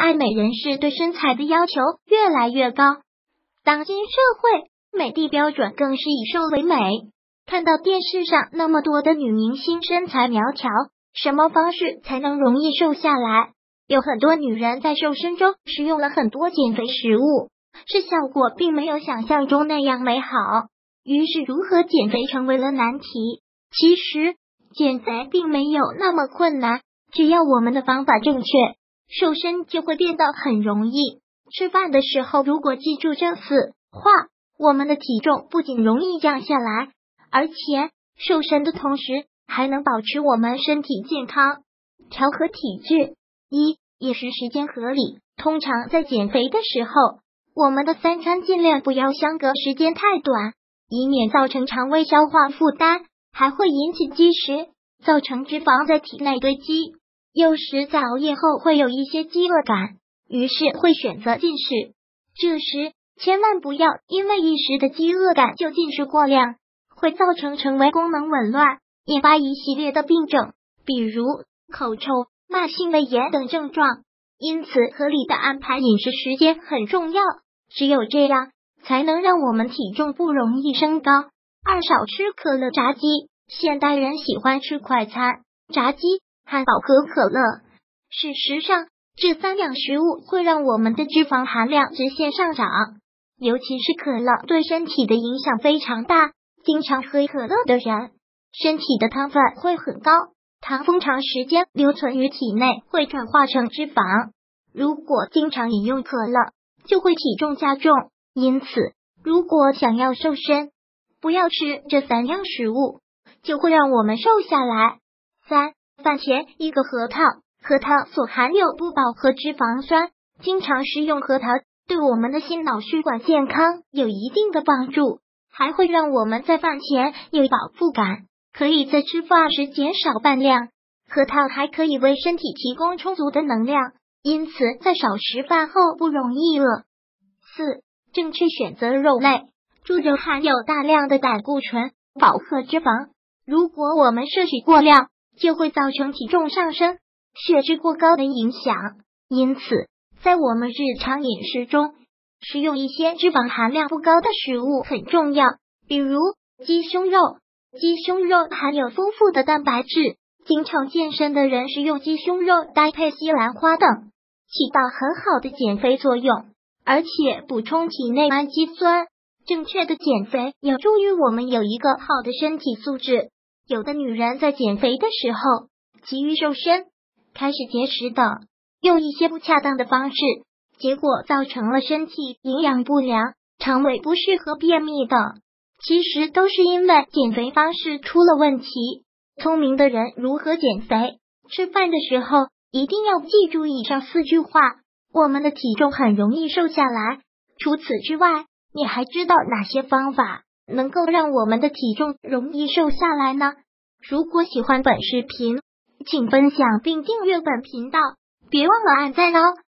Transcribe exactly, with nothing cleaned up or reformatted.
爱美人士对身材的要求越来越高，当今社会美的标准更是以瘦为美。看到电视上那么多的女明星身材苗条，什么方式才能容易瘦下来？有很多女人在瘦身中使用了很多减肥食物，是效果并没有想象中那样美好，于是如何减肥成为了难题。其实减肥并没有那么困难，只要我们的方法正确，瘦身就会变得很容易。吃饭的时候如果记住这四话，我们的体重不仅容易降下来，而且瘦身的同时还能保持我们身体健康。调和体质。一、饮食时间合理。通常在减肥的时候，我们的三餐尽量不要相隔时间太短，以免造成肠胃消化负担，还会引起积食，造成脂肪在体内堆积。有时在熬夜后会有一些饥饿感，于是会选择进食。这时千万不要因为一时的饥饿感就进食过量，会造成肠胃功能紊乱，引发一系列的病症，比如口臭、慢性胃炎等症状。因此合理的安排饮食时间很重要，只有这样才能让我们体重不容易升高。二、少吃可乐、炸鸡。现代人喜欢吃快餐、炸鸡、汉堡和可乐，事实上这三样食物会让我们的脂肪含量直线上涨，尤其是可乐对身体的影响非常大，经常喝可乐的人身体的糖分会很高，糖分长时间留存于体内会转化成脂肪，如果经常饮用可乐就会体重加重。因此如果想要瘦身，不要吃这三样食物，就会让我们瘦下来。三、饭前一个核桃。核桃所含有不饱和脂肪酸，经常食用核桃对我们的心脑血管健康有一定的帮助，还会让我们在饭前有饱腹感，可以在吃饭时减少饭量。核桃还可以为身体提供充足的能量，因此在少食饭后不容易饿。四、正确选择肉类。猪肉含有大量的胆固醇、饱和脂肪，如果我们摄取过量，就会造成体重上升、血脂过高的影响。因此在我们日常饮食中，食用一些脂肪含量不高的食物很重要，比如鸡胸肉。鸡胸肉含有丰富的蛋白质，经常健身的人食用鸡胸肉搭配西兰花等，起到很好的减肥作用，而且补充体内氨基酸。正确的减肥有助于我们有一个好的身体素质。有的女人在减肥的时候急于瘦身，开始节食等，用一些不恰当的方式，结果造成了身体营养不良、肠胃不适和便秘等，其实都是因为减肥方式出了问题。聪明的人如何减肥？吃饭的时候一定要记住以上四句话，我们的体重很容易瘦下来。除此之外，你还知道哪些方法能够让我们的体重容易瘦下来呢？如果喜欢本视频，请分享并订阅本频道，别忘了按赞哦。